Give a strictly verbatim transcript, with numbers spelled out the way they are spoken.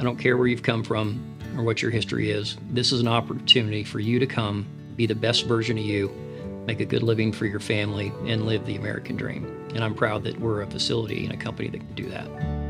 I don't care where you've come from or what your history is. This is an opportunity for you to come, be the best version of you, make a good living for your family, and live the American dream. And I'm proud that we're a facility and a company that can do that.